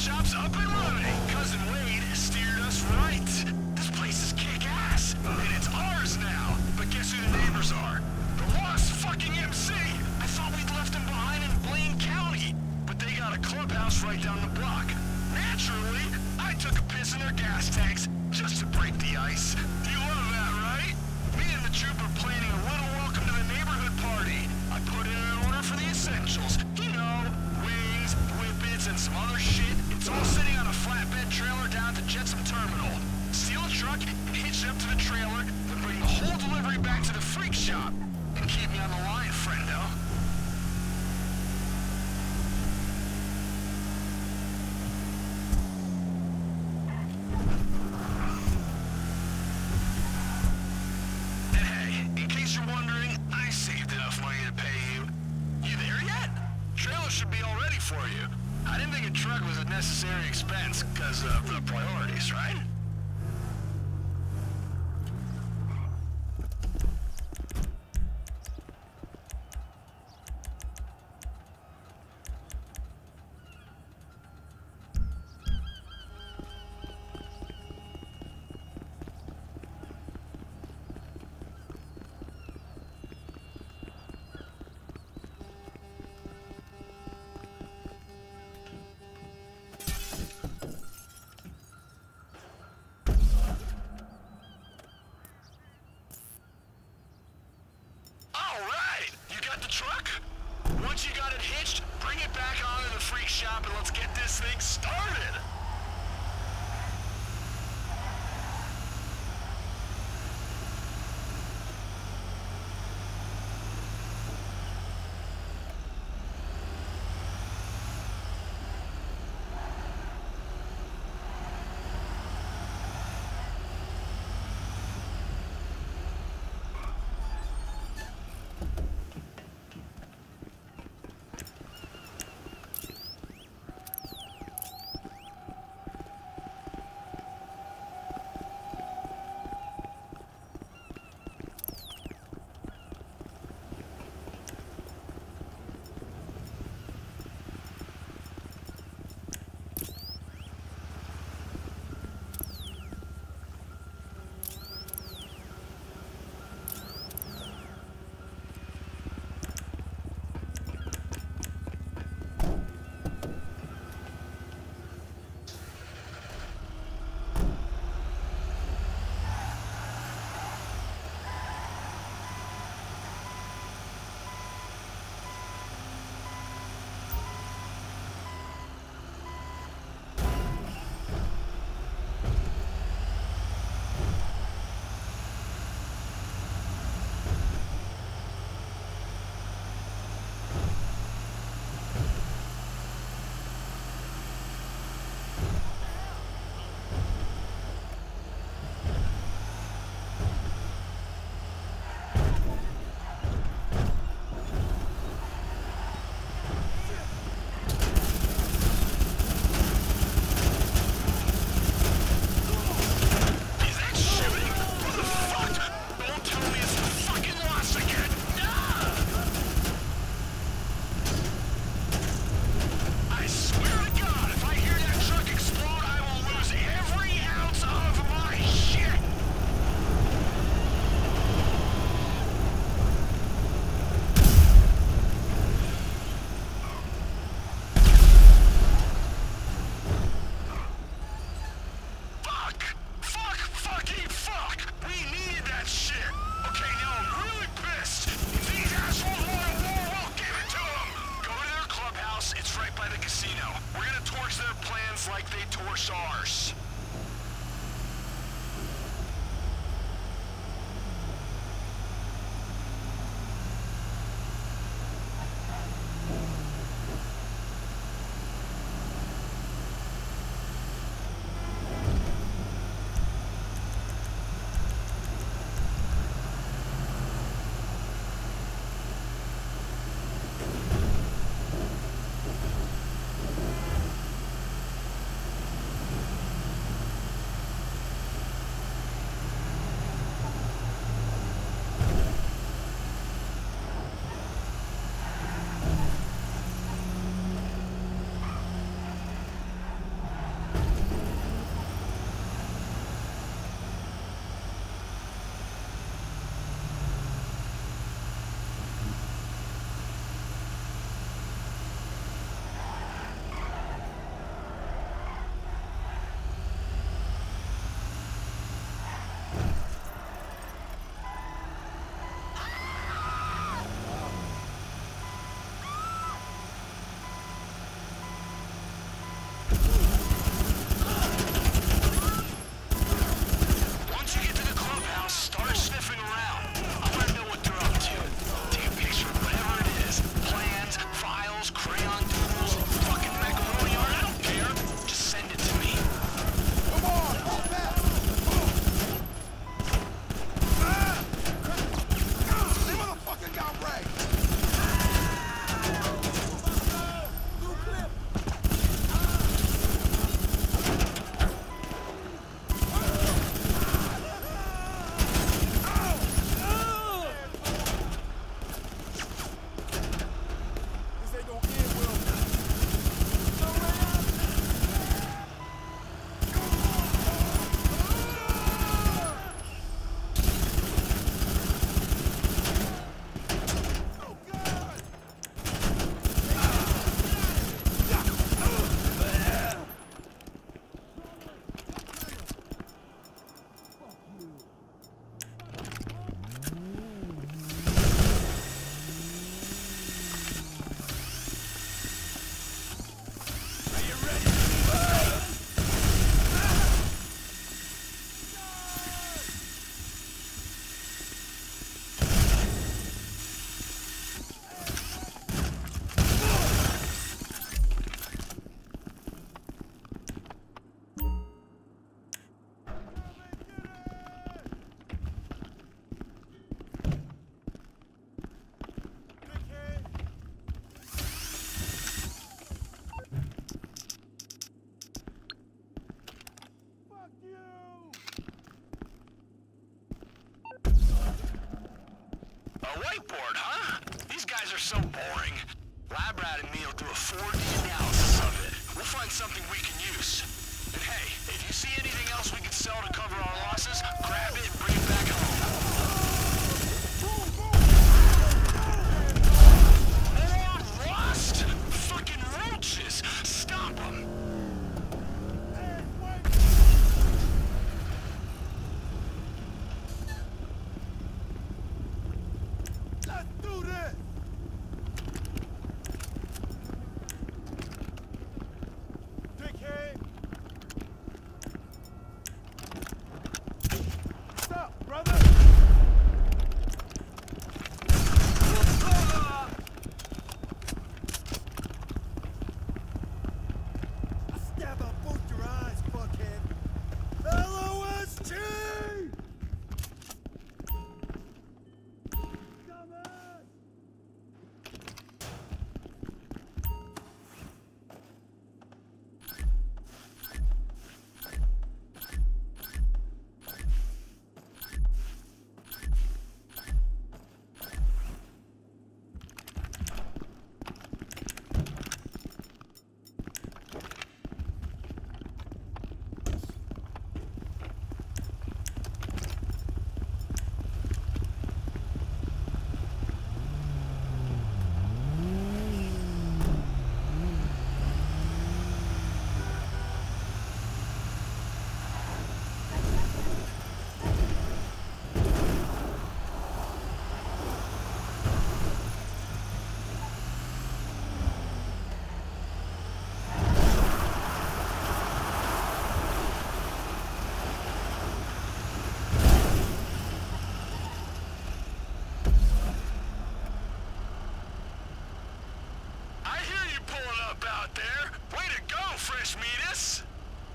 shop's up and running. Cousin Wade steered us right. This place is kick-ass, and it's ours now. But guess who the neighbors are? The Lost fucking MC. I thought we'd left them behind in Blaine County, but they got a clubhouse right down the block. Naturally, I took a piss in their gas tanks just to break the ice. You love that, right? Me and the troop are planning a little welcome to the neighborhood party. I put in an order for the essentials. You know, wings, whippets, and some other shit. It's all sitting on a flatbed trailer down at the Jetsam Terminal. Steal a truck, hitch it up to the trailer, then bring the whole delivery back to the freak shop. And keep me on the line, friendo. And hey, in case you're wondering, I saved enough money to pay you. You there yet? Trailer should be all ready for you. I didn't think a truck was a necessary expense because of the priorities, right? Truck? Once you got it hitched, bring it back onto the freak shop and let's get this thing started! find something we can use. And hey, if you see anything else we can sell to cover our losses, grab it and bring it back home. More rust? Fucking roaches! Stop them! Let's do this! Dickhead! Stop, brother! I stab out both your eyes, fuckhead! LOST! Come on! I hear you pulling up out there. Way to go, Fresh Meatus!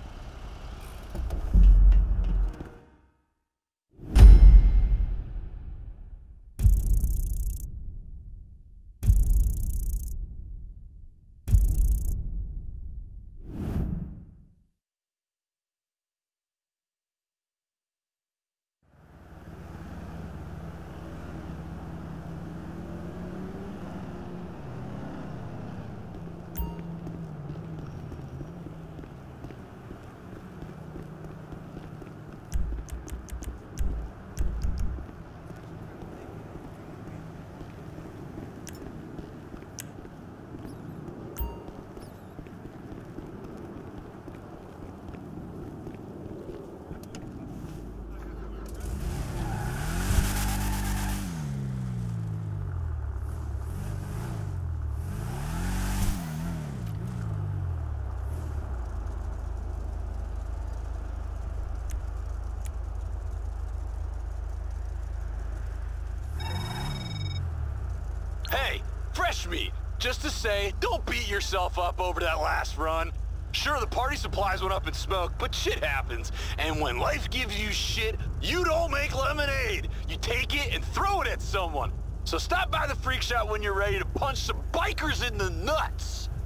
Hey, Fresh Meat, just to say, don't beat yourself up over that last run. Sure, the party supplies went up in smoke, but shit happens. And when life gives you shit, you don't make lemonade. You take it and throw it at someone. So stop by the freak shop when you're ready to punch some bikers in the nuts.